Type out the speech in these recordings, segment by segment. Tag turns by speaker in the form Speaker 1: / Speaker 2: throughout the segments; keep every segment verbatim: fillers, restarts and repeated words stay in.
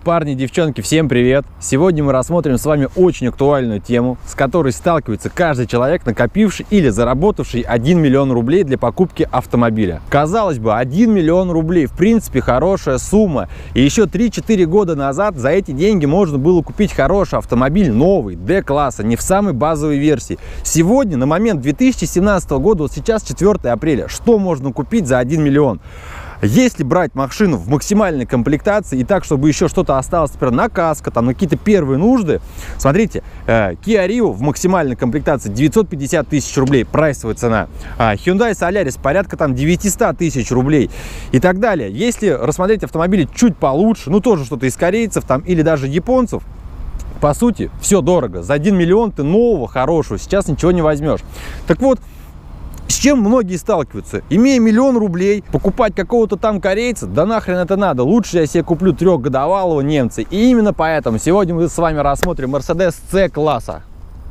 Speaker 1: Парни, девчонки, всем привет! Сегодня мы рассмотрим с вами очень актуальную тему, с которой сталкивается каждый человек, накопивший или заработавший один миллион рублей для покупки автомобиля. Казалось бы, один миллион рублей, в принципе, хорошая сумма. И еще три-четыре года назад за эти деньги можно было купить хороший автомобиль, новый, Д-класса, не в самой базовой версии. Сегодня, на момент две тысячи семнадцатого года, вот сейчас четвёртое апреля, что можно купить за один миллион? Если брать машину в максимальной комплектации и так, чтобы еще что-то осталось, например, на каско, там, на какие-то первые нужды, смотрите, э, Kia Rio в максимальной комплектации девятьсот пятьдесят тысяч рублей, прайсовая цена, а Hyundai Solaris порядка там девятьсот тысяч рублей и так далее. Если рассмотреть автомобили чуть получше, ну тоже что-то из корейцев там или даже японцев, по сути, все дорого. За один миллион ты нового, хорошего сейчас ничего не возьмешь. Так вот, с чем многие сталкиваются? Имея миллион рублей, покупать какого-то там корейца, да нахрен это надо. Лучше я себе куплю трехгодовалого немца. И именно поэтому сегодня мы с вами рассмотрим Mercedes C-класса.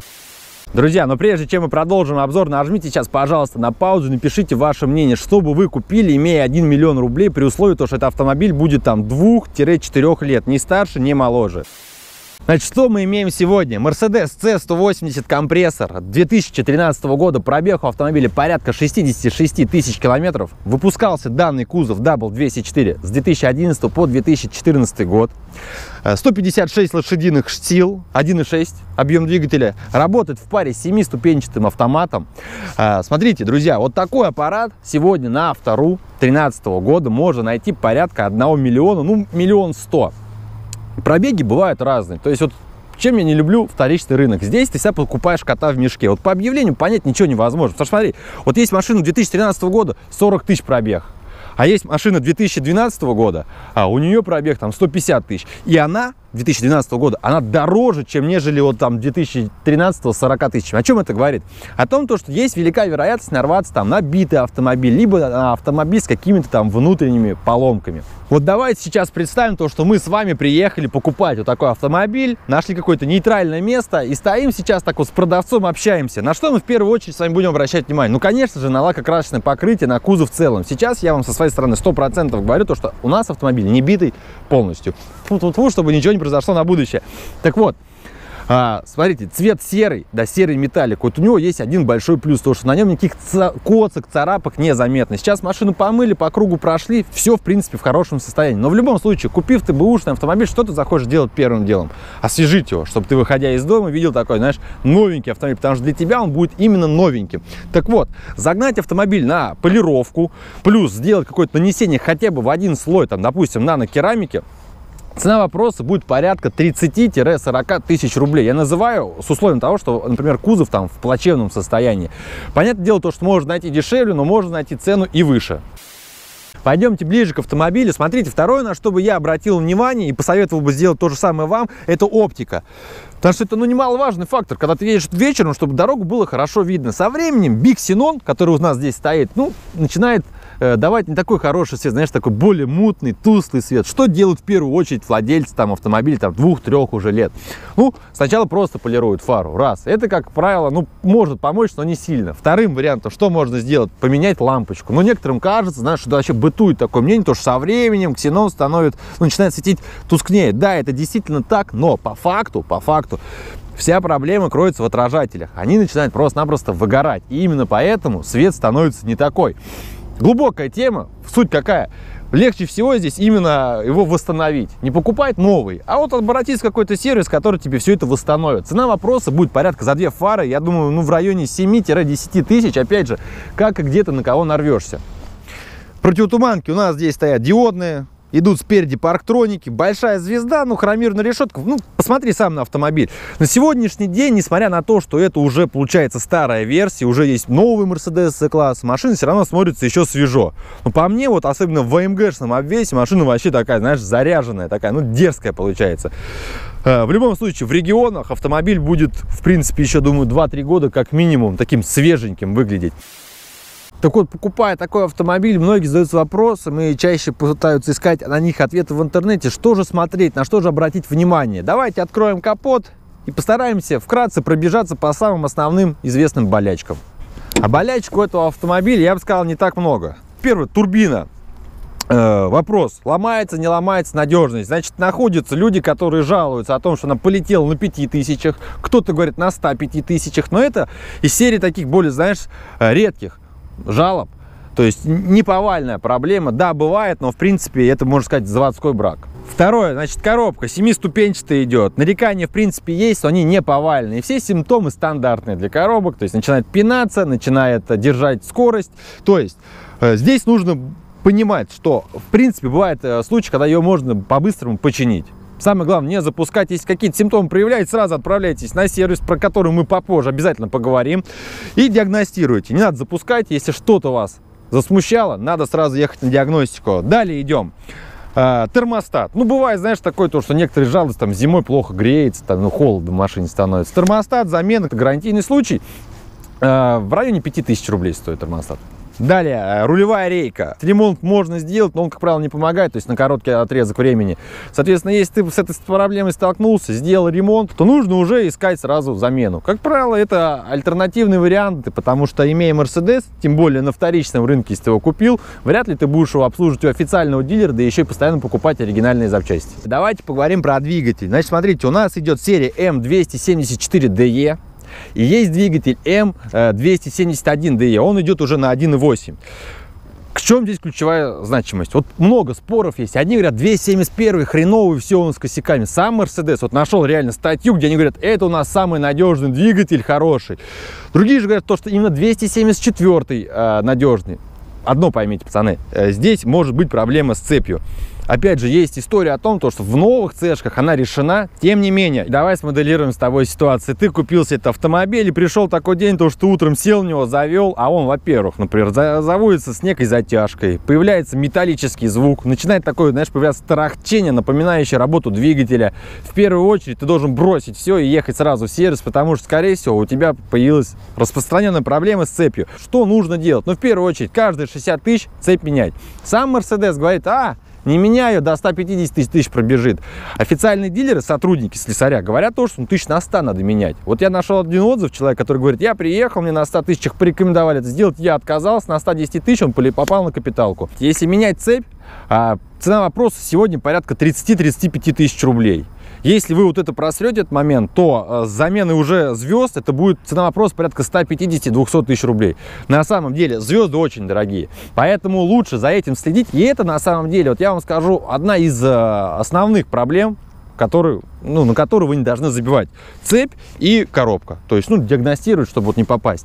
Speaker 1: Друзья, но прежде чем мы продолжим обзор, нажмите сейчас, пожалуйста, на паузу, напишите ваше мнение, что бы вы купили, имея один миллион рублей, при условии, что этот автомобиль будет там двух-четырёх лет, не старше, не моложе. Значит, что мы имеем сегодня? Mercedes C сто восемьдесят компрессор две тысячи тринадцатого года, пробег у автомобиля порядка шестьдесят шесть тысяч километров. Выпускался данный кузов дабл двести четыре с две тысячи одиннадцатого по две тысячи четырнадцатый год. сто пятьдесят шесть лошадиных сил, один и шесть объем двигателя. Работает в паре с семиступенчатым автоматом. Смотрите, друзья, вот такой аппарат сегодня на Авто.ру две тысячи тринадцатого года можно найти порядка одного миллиона, ну, миллион сто. Пробеги бывают разные. То есть вот чем я не люблю вторичный рынок. Здесь ты себя покупаешь кота в мешке. Вот по объявлению понять ничего невозможно. Потому что смотри, вот есть машина две тысячи тринадцатого года, сорок тысяч пробег. А есть машина две тысячи двенадцатого года, а у нее пробег там сто пятьдесят тысяч. И она две тысячи двенадцатого года, она дороже, чем нежели вот там две тысячи тринадцатого сорок тысяч. О чем это говорит? О том, то, что есть велика вероятность нарваться там на битый автомобиль, либо на автомобиль с какими-то там внутренними поломками. Вот давайте сейчас представим то, что мы с вами приехали покупать вот такой автомобиль, нашли какое-то нейтральное место и стоим сейчас так вот с продавцом, общаемся. На что мы в первую очередь с вами будем обращать внимание? Ну, конечно же, на лакокрасочное покрытие, на кузов в целом. Сейчас я вам со своей стороны сто процентов говорю то, что у нас автомобиль не битый полностью. Фу-фу-фу, чтобы ничего не произошло на будущее. Так вот, а, смотрите, цвет серый, да, серый металлик. Вот у него есть один большой плюс, то что на нем никаких коцок, царапок не заметно. Сейчас машину помыли, по кругу прошли, все, в принципе, в хорошем состоянии. Но в любом случае, купив ты бэушный автомобиль, что ты захочешь делать первым делом? Освежить его, чтобы ты, выходя из дома, видел такой, знаешь, новенький автомобиль, потому что для тебя он будет именно новеньким. Так вот, загнать автомобиль на полировку, плюс сделать какое-то нанесение хотя бы в один слой, там, допустим, нанокерамики, цена вопроса будет порядка тридцати-сорока тысяч рублей. Я называю с условием того, что, например, кузов там в плачевном состоянии. Понятное дело, то, что можно найти дешевле, но можно найти цену и выше. Пойдемте ближе к автомобилю. Смотрите, второе, на что бы я обратил внимание и посоветовал бы сделать то же самое вам, это оптика. Потому что это, ну, немаловажный фактор, когда ты едешь вечером, чтобы дорогу было хорошо видно. Со временем Биг Ксенон, который у нас здесь стоит, ну, начинает э, давать не такой хороший свет, знаешь, такой более мутный, тусклый свет. Что делают в первую очередь владельцы там автомобиля там двух-трех уже лет? Ну, сначала просто полируют фару, раз. Это, как правило, ну, может помочь, но не сильно. Вторым вариантом, что можно сделать? Поменять лампочку. Но некоторым кажется, знаешь, что вообще бытует такое мнение, то, что со временем Ксенон становится, ну, начинает светить тускнее. Да, это действительно так, но по факту, по факту, вся проблема кроется в отражателях. Они начинают просто-напросто выгорать. И именно поэтому свет становится не такой. Глубокая тема. Суть какая? Легче всего здесь именно его восстановить. Не покупать новый, а вот обратиться в какой-то сервис, который тебе все это восстановит. Цена вопроса будет порядка за две фары, я думаю, ну, в районе семи-десяти тысяч. Опять же, как и где-то на кого нарвешься. Противотуманки у нас здесь стоят диодные. Идут спереди парктроники, большая звезда, ну, хромированная решетка. Ну, посмотри сам на автомобиль. На сегодняшний день, несмотря на то, что это уже, получается, старая версия, уже есть новый Mercedes C-класс, машина все равно смотрится еще свежо. Но по мне, вот особенно в АМГшном обвесе, машина вообще такая, знаешь, заряженная, такая, ну, дерзкая получается. В любом случае, в регионах автомобиль будет, в принципе, еще, думаю, два-три года как минимум таким свеженьким выглядеть. Так вот, покупая такой автомобиль, многие задаются вопросом и чаще пытаются искать на них ответы в интернете, что же смотреть, на что же обратить внимание. Давайте откроем капот и постараемся вкратце пробежаться по самым основным известным болячкам. А болячек у этого автомобиля, я бы сказал, не так много. Первое, турбина. Э, вопрос, ломается, не ломается надежность. Значит, находятся люди, которые жалуются о том, что она полетела на пяти тысячах, кто-то говорит на ста пяти тысячах, но это из серии таких более, знаешь, редких жалоб. То есть не повальная проблема. Да, бывает, но в принципе это, можно сказать, заводской брак. Второе, значит, коробка семиступенчатая идет. Нарекания, в принципе, есть, но они не повальные. И все симптомы стандартные для коробок. То есть начинает пинаться, начинает держать скорость. То есть э, здесь нужно понимать, что, в принципе, бывает э, случай, когда ее можно по-быстрому починить. Самое главное, не запускать. Если какие-то симптомы проявляются, сразу отправляйтесь на сервис, про который мы попозже обязательно поговорим, и диагностируйте. Не надо запускать, если что-то вас засмущало, надо сразу ехать на диагностику. Далее идем. А, термостат. Ну, бывает, знаешь, такое то, что некоторые жалуются, там, зимой плохо греется, там, ну, холодно в машине становится. Термостат, замена, это гарантийный случай. А, в районе пяти тысяч рублей стоит термостат. Далее, рулевая рейка. Ремонт можно сделать, но он, как правило, не помогает, то есть на короткий отрезок времени. Соответственно, если ты с этой проблемой столкнулся, сделал ремонт, то нужно уже искать сразу замену. Как правило, это альтернативные варианты, потому что, имея Mercedes, тем более на вторичном рынке, если ты его купил, вряд ли ты будешь его обслуживать у официального дилера, да еще и постоянно покупать оригинальные запчасти. Давайте поговорим про двигатель. Значит, смотрите, у нас идет серия эм двести семьдесят четыре дэ и. И есть двигатель эм двести семьдесят один дэ и, он идет уже на один и восемь. К чем здесь ключевая значимость? Вот много споров есть. Одни говорят, двести семьдесят один хреновый, все он с косяками. Сам Mercedes, вот нашел реально статью, где они говорят, это у нас самый надежный двигатель, хороший. Другие же говорят, то, что именно двести семьдесят четыре э, надежный. Одно поймите, пацаны, э, здесь может быть проблема с цепью. Опять же, есть история о том, что в новых цешках она решена. Тем не менее, давай смоделируем с тобой ситуацию. Ты купил себе этот автомобиль, и пришел такой день, то, что утром сел в него, завел, а он, во-первых, например, заводится с некой затяжкой, появляется металлический звук, начинает такое, знаешь, появляться тарахтение, напоминающее работу двигателя. В первую очередь ты должен бросить все и ехать сразу в сервис, потому что, скорее всего, у тебя появилась распространенная проблема с цепью. Что нужно делать? Ну, в первую очередь, каждые шестьдесят тысяч цепь менять. Сам Mercedes говорит, а... не меняю, до ста пятидесяти тысяч пробежит. Официальные дилеры, сотрудники слесаря, говорят то, что ну, тысяч на сто надо менять. Вот я нашел один отзыв, человек, который говорит, я приехал, мне на ста тысячах порекомендовали это сделать, я отказался, на ста десяти тысяч он попал на капиталку. Если менять цепь, цена вопроса сегодня порядка тридцати-тридцати пяти тысяч рублей. Если вы вот это просрете этот момент, то с заменой уже звезд это будет цена вопроса порядка ста пятидесяти — двухсот тысяч рублей. На самом деле звезды очень дорогие, поэтому лучше за этим следить. И это на самом деле, вот я вам скажу, одна из основных проблем, которые, ну, на которую вы не должны забивать. Цепь и коробка. То есть, ну, диагностировать, чтобы вот не попасть.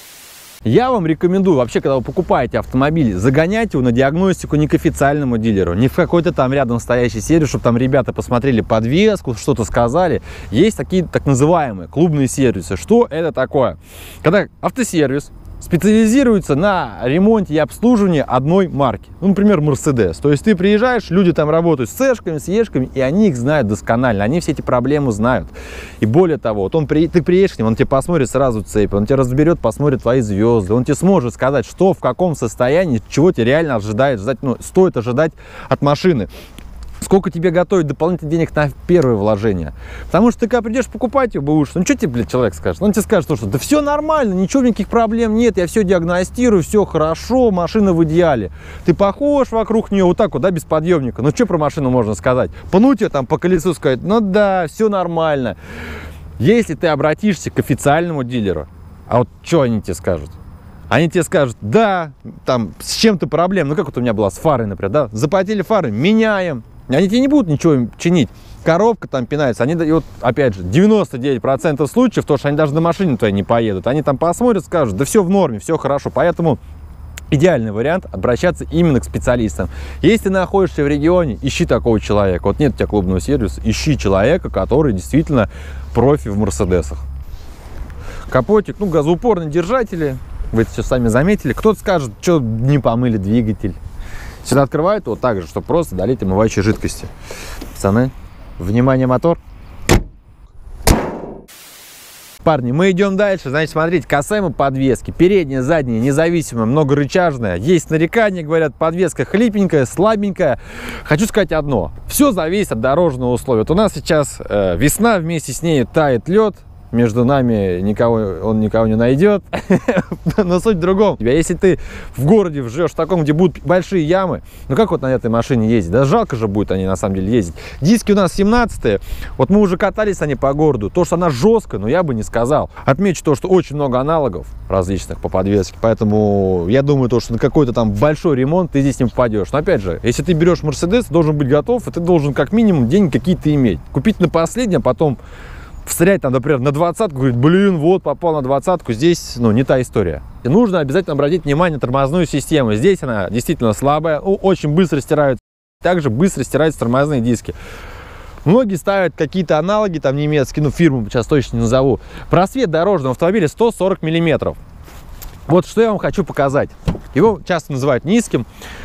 Speaker 1: Я вам рекомендую, вообще, когда вы покупаете автомобиль, загонять его на диагностику не к официальному дилеру, не в какой-то там рядом стоящий сервис, чтобы там ребята посмотрели подвеску, что-то сказали. Есть такие так называемые клубные сервисы. Что это такое? Когда автосервис специализируется на ремонте и обслуживании одной марки. Ну, например, Mercedes. То есть ты приезжаешь, люди там работают с цешками, с ешками, и они их знают досконально. Они все эти проблемы знают. И более того, вот он, ты приедешь к ним, он тебе посмотрит сразу цепь, он тебя разберет, посмотрит твои звезды, он тебе сможет сказать, что, в каком состоянии, чего тебе реально ожидает, ждать, ну, стоит ожидать от машины. Сколько тебе готовить дополнительных денег на первое вложение. Потому что ты, когда придешь покупать ее, будешь, ну что тебе, блядь, человек скажет? Он тебе скажет, что да все нормально, ничего, никаких проблем нет, я все диагностирую, все хорошо, машина в идеале. Ты походишь вокруг нее вот так вот, да, без подъемника. Ну что про машину можно сказать? Пнуть ее там по колесу, сказать, ну да, все нормально. Если ты обратишься к официальному дилеру, а вот что они тебе скажут? Они тебе скажут, да, там, с чем-то проблем, ну как вот у меня была с фарой, например, да, запотели фары, меняем. Они тебе не будут ничего чинить. Коробка там пинается. Они, и вот, опять же, девяносто девять процентов случаев, то, что они даже на машине твоей не поедут. Они там посмотрят, скажут, да все в норме, все хорошо. Поэтому идеальный вариант обращаться именно к специалистам. Если ты находишься в регионе, ищи такого человека. Вот нет у тебя клубного сервиса, ищи человека, который действительно профи в Мерседесах. Капотик, ну, газоупорные держатели. Вы это все сами заметили. Кто-то скажет, что не помыли двигатель. Сюда открывают вот так же, чтобы просто долить омывающей жидкости. Пацаны, внимание, мотор. Парни, мы идем дальше. Значит, смотрите, касаемо подвески. Передняя, задняя, независимая, многорычажная. Есть нарекания, говорят, подвеска хлипенькая, слабенькая. Хочу сказать одно. Все зависит от дорожного условия. Вот у нас сейчас э, весна, вместе с ней тает лед. между нами никого, он никого не найдет. Но суть в другом. Если ты в городе живешь в таком, где будут большие ямы, ну как вот на этой машине ездить? Да жалко же будет они на самом деле ездить. Диски у нас семнадцатые. Вот мы уже катались они по городу. То, что она жесткая, но я бы не сказал. Отмечу то, что очень много аналогов различных по подвеске. Поэтому я думаю, то, что на какой-то там большой ремонт ты здесь не попадешь. Но опять же, если ты берешь Mercedes, ты должен быть готов, и ты должен как минимум деньги какие-то иметь. Купить на последнее, а потом встрять там, например, на двадцатку, говорит, блин, вот попал на двадцатку, здесь, ну, не та история. И нужно обязательно обратить внимание на тормозную систему. Здесь она действительно слабая, очень быстро стираются, также быстро стираются тормозные диски. Многие ставят какие-то аналоги, там немецкие, ну, фирму сейчас точно не назову. Просвет дорожного автомобиля сто сорок миллиметров. Вот что я вам хочу показать. Его часто называют низким.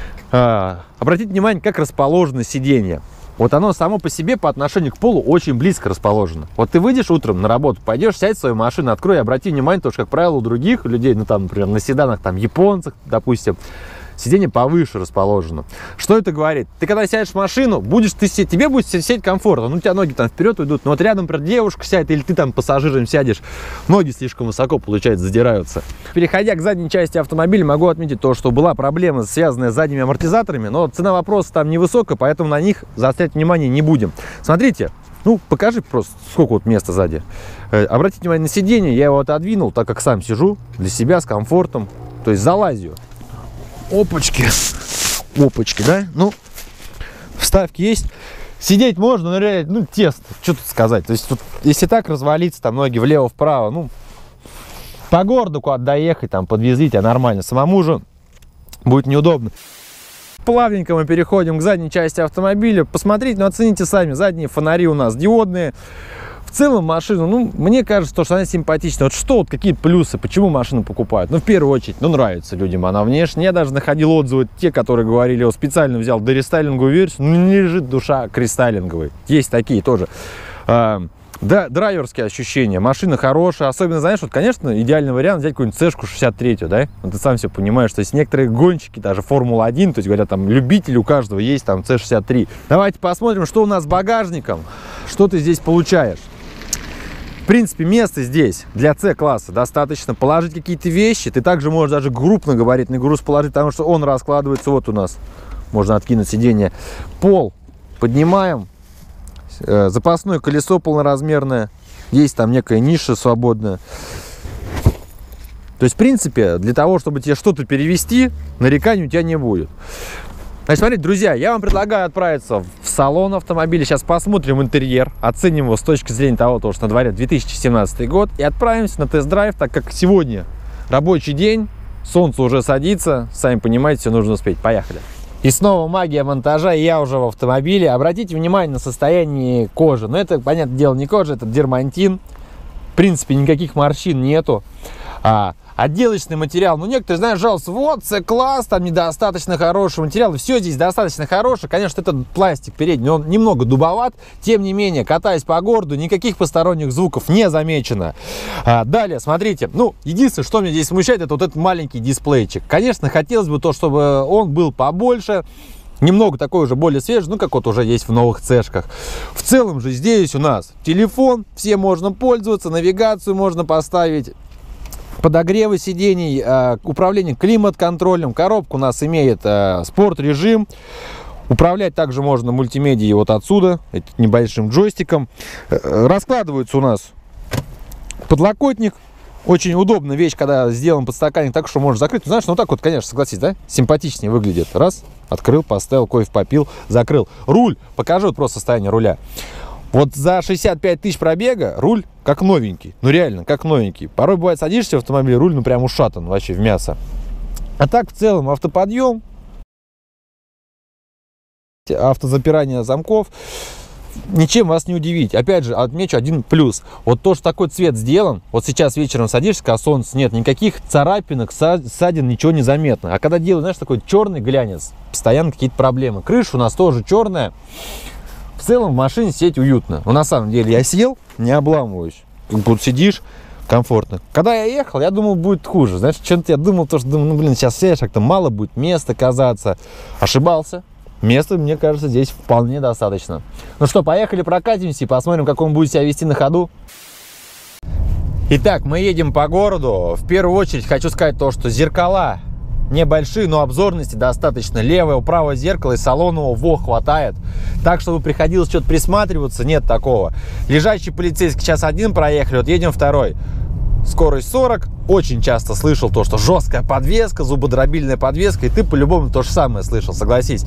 Speaker 1: А, обратите внимание, как расположено сиденье. Вот оно само по себе по отношению к полу очень близко расположено. Вот ты выйдешь утром на работу, пойдешь, сядь в свою машину, открой и обрати внимание, потому что, как правило, у других людей, ну там, например, на седанах, там, японцах, допустим, сиденье повыше расположено. Что это говорит? Ты когда сядешь в машину, будешь ты сидеть, тебе будет сидеть комфортно, ну у тебя ноги там вперед уйдут, но вот рядом, например, девушка сядет, или ты там пассажиром сядешь, ноги слишком высоко, получается, задираются. Переходя к задней части автомобиля, могу отметить то, что была проблема, связанная с задними амортизаторами, но цена вопроса там невысокая, поэтому на них заострять внимание не будем. Смотрите, ну покажи просто, сколько вот места сзади. Обратите внимание на сиденье, я его отодвинул, так как сам сижу, для себя с комфортом, то есть залазю. Опачки, опачки, да? Ну, вставки есть. Сидеть можно, но реально, ну, тесно. Что тут сказать? То есть, тут, если так развалиться, там, ноги влево-вправо, ну, по городу куда-то доехать, там, подвезли тебя нормально. Самому же будет неудобно. Плавненько мы переходим к задней части автомобиля. Посмотрите, ну, оцените сами. Задние фонари у нас диодные. В целом машину, ну, мне кажется, что она симпатичная. Вот что, вот какие плюсы, почему машину покупают? Ну, в первую очередь, ну, нравится людям она внешне. Я даже находил отзывы, те, которые говорили, о, специально взял дорестайлинговую версию, ну, не лежит душа к рестайлинговой. Есть такие тоже. А, да, драйверские ощущения. Машина хорошая. Особенно, знаешь, вот, конечно, идеальный вариант взять какую-нибудь цешку шестьдесят три, да? Вот ты сам все понимаешь, что есть некоторые гонщики, даже Формула один, то есть, говорят, там, любители у каждого есть там С шестьдесят три. Давайте посмотрим, что у нас с багажником, что ты здесь получаешь. В принципе, места здесь для С-класса достаточно. Положить какие-то вещи. Ты также можешь даже крупногабаритный груз положить, потому что он раскладывается. Вот у нас можно откинуть сиденье. Пол поднимаем. Запасное колесо полноразмерное. Есть там некая ниша свободная. То есть, в принципе, для того, чтобы тебе что-то перевести, нареканий у тебя не будет. Значит, смотрите, друзья, я вам предлагаю отправиться в салон автомобиля. Сейчас посмотрим интерьер, оценим его с точки зрения того, что на дворе две тысячи семнадцатый год. И отправимся на тест-драйв, так как сегодня рабочий день, солнце уже садится. Сами понимаете, все нужно успеть. Поехали. И снова магия монтажа, и я уже в автомобиле. Обратите внимание на состояние кожи. Но это, понятное дело, не кожа, это дермантин. В принципе, никаких морщин нету. А, отделочный материал, ну некоторые, знаешь, жалуются, вот, С-класс, там недостаточно хороший материал, все здесь достаточно хороший, конечно, этот пластик передний, он немного дубоват, тем не менее, катаясь по городу, никаких посторонних звуков не замечено. А, далее, смотрите, ну, единственное, что меня здесь смущает, это вот этот маленький дисплейчик. Конечно, хотелось бы то, чтобы он был побольше, немного такой уже более свежий, ну как вот уже есть в новых цешках. В целом же здесь у нас телефон, все можно пользоваться, навигацию можно поставить, подогревы сидений, э, управление климат-контролем. Коробка у нас имеет э, спорт-режим. Управлять также можно мультимедией вот отсюда, этим небольшим джойстиком. Э, раскладывается у нас подлокотник. Очень удобная вещь, когда сделан подстаканник так, что можно закрыть. Ну, знаешь, ну так вот, конечно, согласись, да? Симпатичнее выглядит. Раз, открыл, поставил, кофе попил, закрыл. Руль, покажу вот просто состояние руля. Вот за шестьдесят пять тысяч пробега руль как новенький. Ну реально, как новенький. Порой бывает, садишься в автомобиль, руль ну прям ушатан вообще в мясо. А так в целом автоподъем, автозапирание замков, ничем вас не удивить. Опять же, отмечу один плюс. Вот то, что такой цвет сделан, вот сейчас вечером садишься, когда солнце нет, никаких царапинок, ссадин, ничего не заметно. А когда делают, знаешь, такой черный глянец, постоянно какие-то проблемы. Крыша у нас тоже черная. В целом в машине сидеть уютно. Но на самом деле я сел, не обламываюсь. Тут сидишь комфортно. Когда я ехал, я думал, будет хуже. Знаешь, что-то я думал, то, что думал, ну блин, сейчас сядешь, как-то мало будет места казаться. Ошибался. Места, мне кажется, здесь вполне достаточно. Ну что, поехали прокатимся и посмотрим, как он будет себя вести на ходу. Итак, мы едем по городу. В первую очередь хочу сказать то, что зеркала небольшие, но обзорности достаточно. Левое, правое зеркало и салонового во хватает. Так, чтобы приходилось что-то присматриваться, нет такого. Лежачий полицейский час один проехали, вот едем второй. Скорость сорок. Очень часто слышал то, что жесткая подвеска, зубодробильная подвеска, и ты по-любому то же самое слышал, согласись.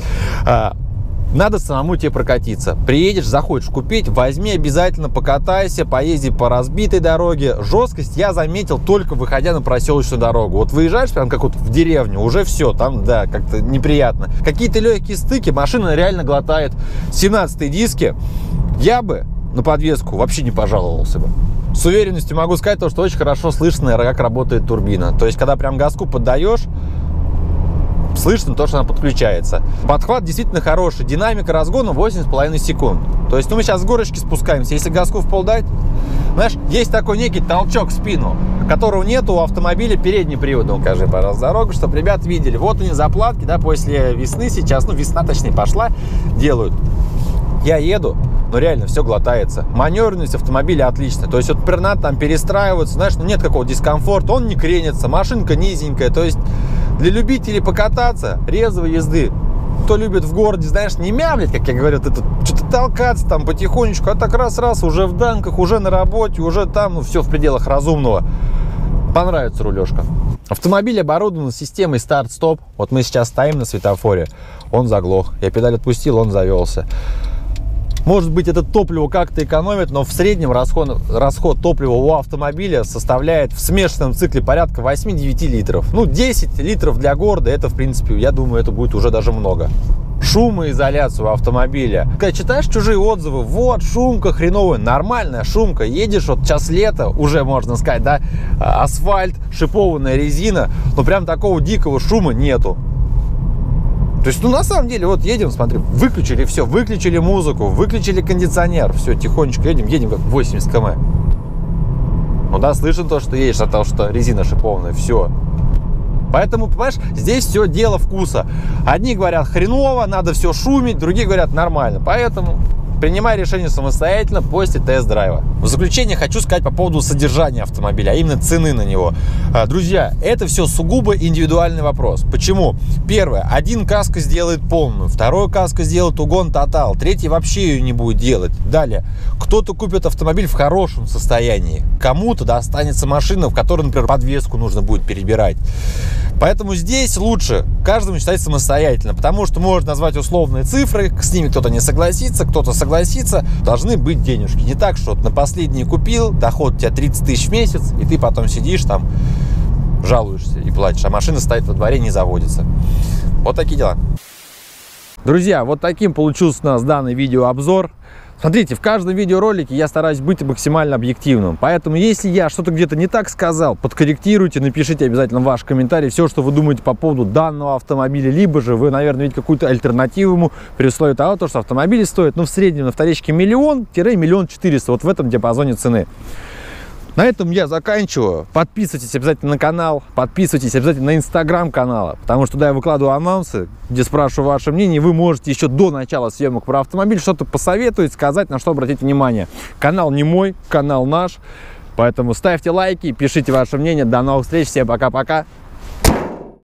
Speaker 1: Надо самому тебе прокатиться. Приедешь, захочешь купить, возьми обязательно, покатайся, поезди по разбитой дороге. Жесткость я заметил только выходя на проселочную дорогу. Вот выезжаешь прям как вот в деревню, уже все, там, да, как-то неприятно. Какие-то легкие стыки, машина реально глотает. семнадцатые диски. Я бы на подвеску вообще не пожаловался бы. С уверенностью могу сказать, что очень хорошо слышно, как работает турбина. То есть, когда прям газку поддаешь, слышно то, что она подключается. Подхват действительно хороший. Динамика разгона восемь с половиной секунд. То есть, ну, мы сейчас с горочки спускаемся. Если газку в пол дать, знаешь, есть такой некий толчок в спину, которого нет у автомобиля переднего привода. Укажи, пожалуйста, дорогу, чтобы ребят видели. Вот они заплатки, да, после весны сейчас, ну, весна, точнее, пошла, делают. Я еду, но реально все глотается. Маневренность автомобиля отличная. То есть, вот пернат там перестраивается, знаешь, ну, нет какого дискомфорта, он не кренится, машинка низенькая. То есть, для любителей покататься, резвой езды, кто любит в городе, знаешь, не мямлить, как я говорю, это что-то толкаться там потихонечку, а так раз-раз, уже в данках, уже на работе, уже там, ну, все в пределах разумного. Понравится рулежка. Автомобиль оборудован системой старт-стоп. Вот мы сейчас стоим на светофоре, он заглох. Я педаль отпустил, он завелся. Может быть, это топливо как-то экономит, но в среднем расход, расход топлива у автомобиля составляет в смешанном цикле порядка восемь-девять литров. Ну, десять литров для города, это, в принципе, я думаю, это будет уже даже много. Шумоизоляция у автомобиля. Когда читаешь чужие отзывы, вот, шумка хреновая, нормальная шумка. Едешь, вот час лета, уже можно сказать, да, асфальт, шипованная резина, но прям такого дикого шума нету. То есть, ну, на самом деле, вот едем, смотри, выключили все, выключили музыку, выключили кондиционер, все, тихонечко едем, едем как восемьдесят километров. Ну да, слышно то, что едешь от того, что резина шипованная, все. Поэтому, понимаешь, здесь все дело вкуса. Одни говорят хреново, надо все шумить, другие говорят нормально. Поэтому принимай решение самостоятельно после тест-драйва. В заключение хочу сказать по поводу содержания автомобиля, а именно цены на него. Друзья, это все сугубо индивидуальный вопрос. Почему? Первое. Один каско сделает полную, второй каско сделает угон тотал, третий вообще ее не будет делать. Далее. Кто-то купит автомобиль в хорошем состоянии, кому-то достанется машина, в которой, например, подвеску нужно будет перебирать. Поэтому здесь лучше каждому считать самостоятельно, потому что можно назвать условные цифры, с ними кто-то не согласится, кто-то согласится, должны быть денежки. Не так, что вот на последний купил, доход у тебя тридцать тысяч в месяц, и ты потом сидишь там, жалуешься и плачешь, а машина стоит во дворе, не заводится. Вот такие дела. Друзья, вот таким получился у нас данный видеообзор. Смотрите, в каждом видеоролике я стараюсь быть максимально объективным. Поэтому, если я что-то где-то не так сказал, подкорректируйте, напишите обязательно ваш комментарий, все, что вы думаете по поводу данного автомобиля. Либо же вы, наверное, видите какую-то альтернативу ему при условии того, что автомобиль стоит, ну, в среднем на вторичке миллион-миллион четыреста, вот в этом диапазоне цены. На этом я заканчиваю. Подписывайтесь обязательно на канал, подписывайтесь обязательно на инстаграм канала, потому что туда я выкладываю анонсы, где спрашиваю ваше мнение. Вы можете еще до начала съемок про автомобиль что-то посоветовать, сказать, на что обратить внимание. Канал не мой, канал наш, поэтому ставьте лайки, пишите ваше мнение. До новых встреч, всем пока-пока.